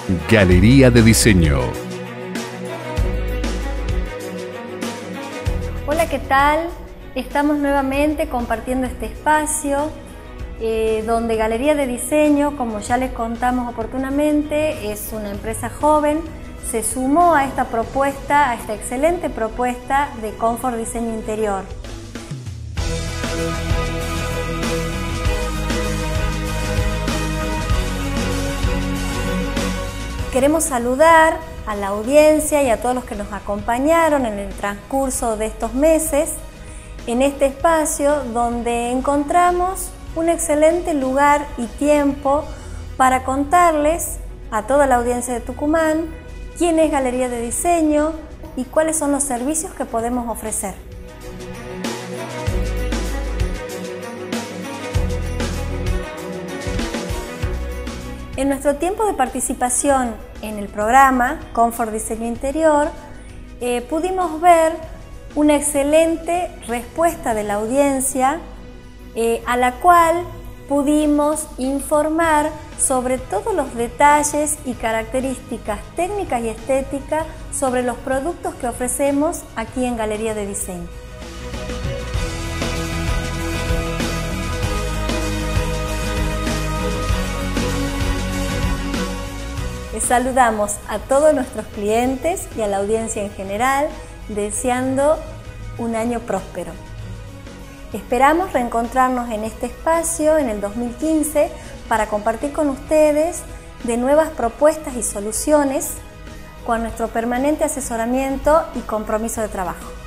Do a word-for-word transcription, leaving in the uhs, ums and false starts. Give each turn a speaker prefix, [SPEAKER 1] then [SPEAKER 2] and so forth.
[SPEAKER 1] Galería de Diseño.
[SPEAKER 2] Hola, ¿qué tal? Estamos nuevamente compartiendo este espacio eh, donde Galería de Diseño, como ya les contamos oportunamente, es una empresa joven, se sumó a esta propuesta, a esta excelente propuesta de Confort Diseño Interior. Queremos saludar a la audiencia y a todos los que nos acompañaron en el transcurso de estos meses en este espacio donde encontramos un excelente lugar y tiempo para contarles a toda la audiencia de Tucumán quién es Galería de Diseño y cuáles son los servicios que podemos ofrecer. En nuestro tiempo de participación en el programa Confort Diseño Interior, eh, pudimos ver una excelente respuesta de la audiencia eh, a la cual pudimos informar sobre todos los detalles y características técnicas y estéticas sobre los productos que ofrecemos aquí en Galería de Diseño. Les saludamos a todos nuestros clientes y a la audiencia en general, deseando un año próspero. Esperamos reencontrarnos en este espacio en el dos mil quince para compartir con ustedes de nuevas propuestas y soluciones con nuestro permanente asesoramiento y compromiso de trabajo.